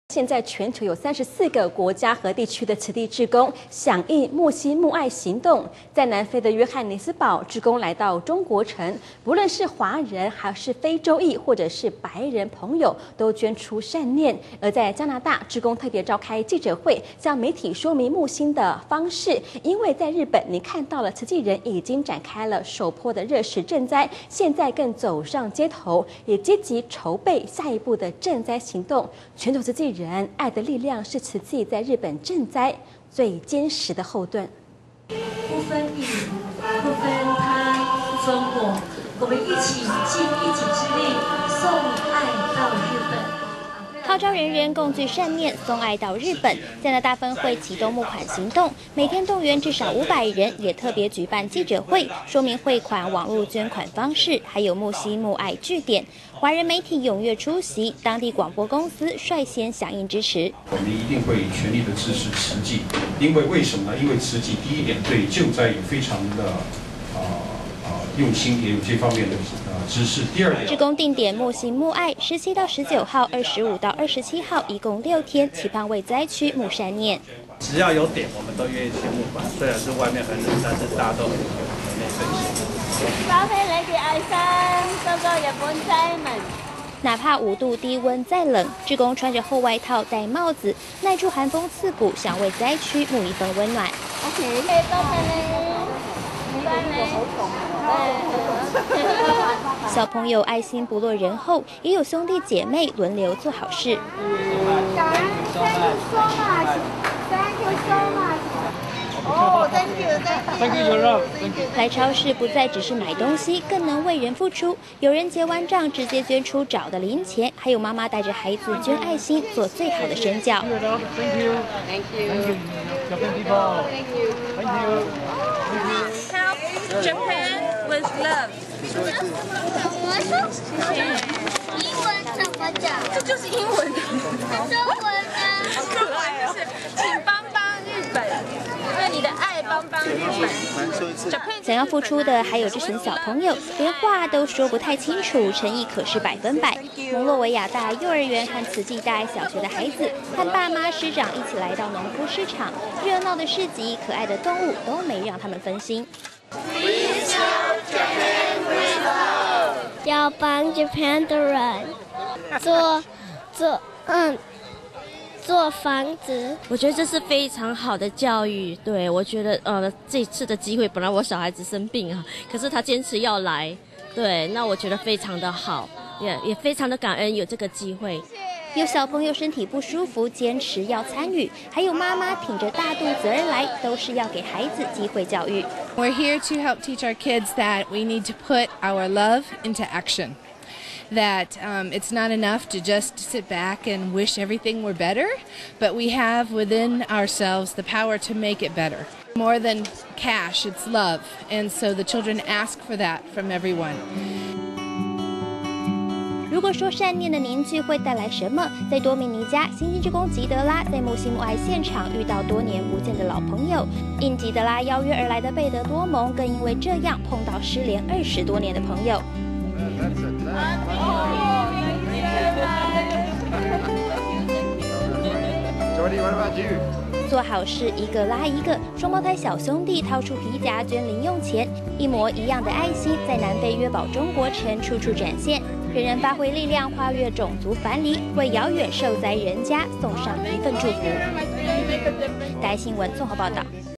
现在全球有34个国家和地区的慈济志工响应木心木爱行动，在南非的约翰尼斯堡，志工来到中国城，不论是华人还是非洲裔或者是白人朋友，都捐出善念。而在加拿大，志工特别召开记者会，向媒体说明木心的方式，因为在日本，你看到了慈济人已经展开了首波的热食赈灾，现在更走上街头，也积极筹备下一步的赈灾行动。全球慈济人爱的力量是慈济在日本赈灾最坚实的后盾。 不分异，不分他，不分我们一起尽一己之力，送爱到日本。 号召人人共聚善念，送爱到日本。加拿大分会启动募款行动，每天动员至少500人，也特别举办记者会，说明汇款网络捐款方式，还有木心木爱据点。华人媒体踊跃出席，当地广播公司率先响应支持。 我们一定会全力的支持慈济，因为什么呢？因为慈济第一点对救灾也非常的用心，也有这方面的知识。第二点， 志工定点木心木爱，17到19号、25到27号，一共6天，期盼为灾区募善念。 只要有点，我们都愿意去募款。虽然是外面很冷，但是大家都很有内分心。 包俾你哋愛心，個個日本災民。 哪怕5度低温再冷，志工穿着厚外套、戴帽子，耐住寒风刺骨，想为灾区募一份温暖。 多謝你，唔該你。 小朋友愛心不落人後，也有兄弟姐妹輪流做好事。 Thank you so much. Oh, thank you. 來超市不再只是買東西，更能為人付出。有人結完賬直接捐出找的零錢，還有媽媽帶着孩子捐愛心，做最好的身教。 Thank you. Help Japan with love。 英文怎麼講？ 这就是英文的。 中文呢？ 可愛就是，請幫日本，用你的愛幫日本。 想要付出的還有這群小朋友，連話都說不太清楚，誠意可是100%。蒙洛維亞大幼兒園和慈濟大小學的孩子，和爸媽師長一起來到農夫市場，熱鬧的市集、可愛的動物都沒讓他們分心。 要幫 Japan 的人做房子， 我觉得这是非常好的教育。对，我觉得这次的机会，本来我小孩子生病啊，可是他坚持要来，对，那我觉得非常的好，也非常的感恩有这个机会。 有小朋友身体不舒服，坚持要参与，还有妈妈挺着大肚子而来，都是要给孩子机会教育。 We're here to help teach our kids that we need to put our love into action. That it's not enough to just sit back and wish everything were better, but we have within ourselves the power to make it better. More than cash, it's love, and so the children ask for that from everyone. 如果说善念的凝聚会带来什么，在多米尼加，新津志工吉德拉在木心木爱现场遇到多年不见的老朋友，应吉德拉邀约而来的贝德多蒙，更因为这样碰到失联20多年的朋友。做好事一个拉一个，双胞胎小兄弟掏出皮夹捐零用钱，一模一样的爱心在南非约堡中国城处处展现，人人发挥力量，跨越种族藩篱，为遥远受灾人家送上一份祝福。台新闻综合报道。